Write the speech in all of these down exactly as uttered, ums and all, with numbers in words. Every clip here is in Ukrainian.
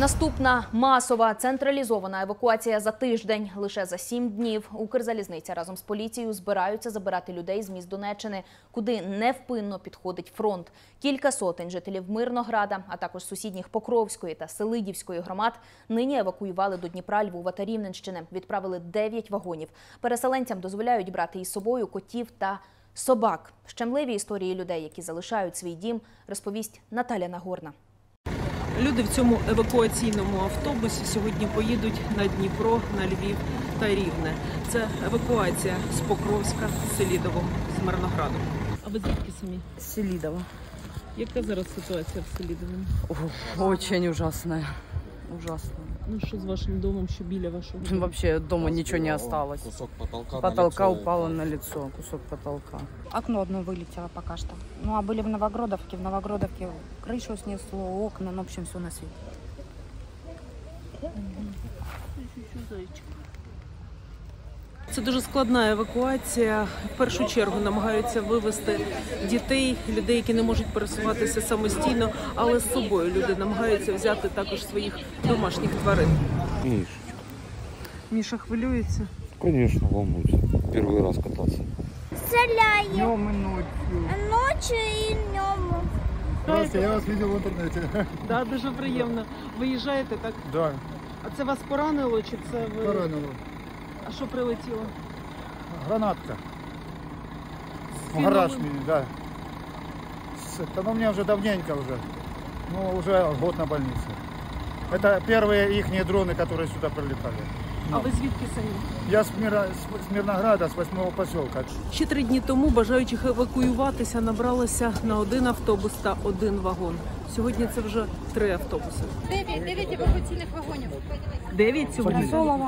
Наступна масова централізована евакуація за тиждень. Лише за сім днів Укрзалізниця разом з поліцією збираються забирати людей з міст Донеччини, куди невпинно підходить фронт. Кілька сотень жителів Мирнограда, а також сусідніх Покровської та Селидівської громад нині евакуювали до Дніпра, Львова та Рівненщини. Відправили дев'ять вагонів. Переселенцям дозволяють брати із собою котів та собак. Щемливі історії людей, які залишають свій дім, розповість Наталя Нагорна. Люди в цьому евакуаційному автобусі сьогодні поїдуть на Дніпро, на Львів та Рівне. Це евакуація з Покровська, з Селидового, з Мирнограду. А ви звідки самі? З Селидова. Яка зараз ситуація в Селидовому? Очень ужасная. Ужасно. Ну що з вашим домом, що біля вашого? Вообще дома ничего не осталось. Кусок потолка, Потолка на упало на лицо, кусок потолка. Окно одно вылетело пока что. Ну, а были в Новогродовке. В Новогродовке крышу снесло, окна, ну, в общем, все на свете. Це дуже складна евакуація. В першу чергу намагаються вивезти дітей, людей, які не можуть пересуватися самостійно, але з собою люди намагаються взяти також своїх домашніх тварин. Мишечка. Міша хвилюється? Конечно, волнуется. Первый раз кататься. Стреляем. Днем и ночью. Ночью и днем. Здравствуйте, я вас видел в интернете. Да, дуже приємно. Виїжджаєте, так? Да, А це вас поранило чи це ви? поранило. А що прилетіло? Гранатка. В Сильно гараж вы- мне, да. С- Это, ну, у меня уже давненько уже. Ну, уже год на больнице. Это первые ихние дроны, которые сюда прилетали. А ви звідки самі? Я с, Мира, с, с Мирнограда, с восьмого поселка. Ще три дні тому бажаючих евакуюватися набралося на один автобус та один вагон. Сьогодні це вже три автобуси. Дев'ять, дев'ять евакуаційних вагонів. Дев'ять сьогодні?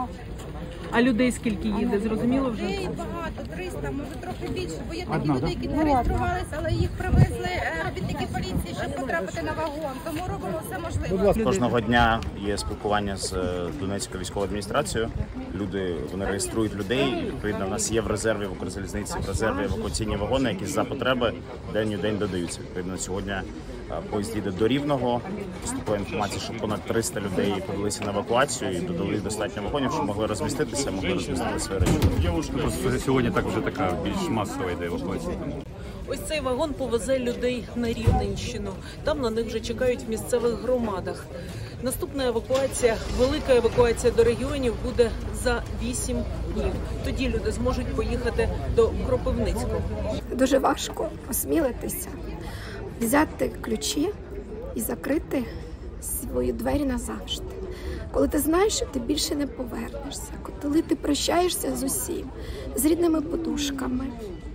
А людей скільки їде, зрозуміло вже? Людей багато, триста, може трохи більше, бо є такі Одна, люди, да? які не реєструвалися, але їх привезли е, робітники поліції, щоб потрапити на вагон. Тому робимо все можливе. Кожного дня є спілкування з Донецькою військовою адміністрацією. Люди, вони реєструють людей. Відповідно, у нас є в резерві в Укрзалізниці, в резерві евакуаційні вагони, які за потреби день у день додаються. Відповідно, сьогодні поїзд їде до Рівного. Поступила інформація, що понад триста людей подалися на евакуацію і додали достатньо вагонів, щоб могли розміститися, могли розмістити свої речі. Просто сьогодні так вже така більш масова йде евакуація. Ось цей вагон повезе людей на Рівненщину. Там на них вже чекають в місцевих громадах. Наступна евакуація, велика евакуація до регіонів буде за вісім днів. Тоді люди зможуть поїхати до Кропивницького. Дуже важко осмілитися, взяти ключі і закрити свої двері назавжди. Коли ти знаєш, що ти більше не повернешся, коли ти прощаєшся з усім, з рідними подушками,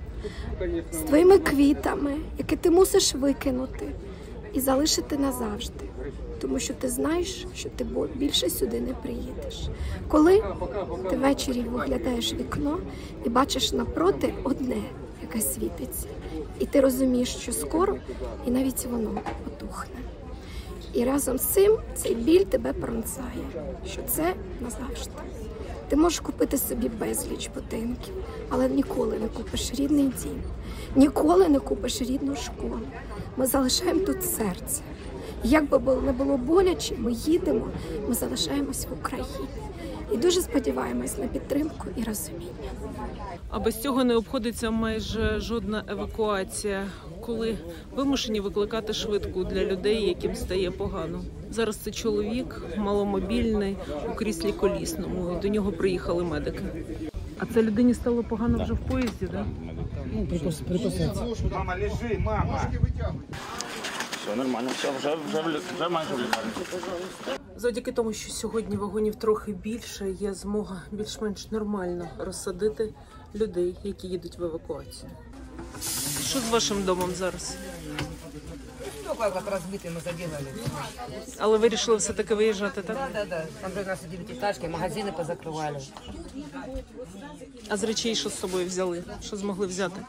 з твоїми квітами, які ти мусиш викинути і залишити назавжди. Тому що ти знаєш, що ти більше сюди не приїдеш. Коли ти ввечері виглядаєш в вікно і бачиш напроти одне, яке світиться, і ти розумієш, що скоро, і навіть воно потухне. І разом з цим цей біль тебе пронзає, що це назавжди. Ти можеш купити собі безліч будинків, але ніколи не купиш рідний дім, ніколи не купиш рідну школу. Ми залишаємо тут серце. Як би не було боляче, ми їдемо, ми залишаємось в Україні. І дуже сподіваємось на підтримку і розуміння. А без цього не обходиться майже жодна евакуація, коли вимушені викликати швидку для людей, яким стає погано. Зараз це чоловік, маломобільний, у кріслі колісному, і до нього приїхали медики. А це людині стало погано вже в поїзді, так? Мама, лежи, мама! Все нормально, все, вже, вже, вже майже в лікарні. Завдяки тому, що сьогодні вагонів трохи більше, є змога більш-менш нормально розсадити людей, які їдуть в евакуацію. Що з вашим домом зараз? Только как разбитый мы заделали. Але ви вирішили все-таки виїжджати, так? Да, да, да. Там же у нас девятиэтажки, магазины позакрывали. А з речей що з собою взяли? Що змогли взяти?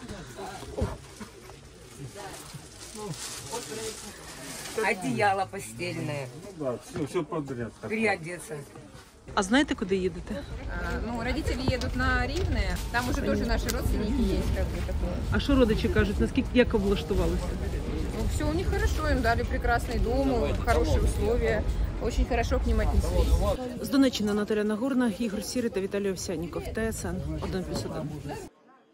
Одеяло постельное. Да, все, все подряд. Переодеться. А знаєте, куди їдете? Ну, родители едут на Рівне, там уже тоже наши родственники есть, как бы такое. А що родичі кажуть, наскільки як облаштувалися? Ну, все у них хорошо, им дали прекрасный дом, хорошие условия. очень хорошо к ним отнеслись. З Донеччини Наталя Нагорна, Ігор Сірий та Віталій Овсянніков. ТСН один плюс один.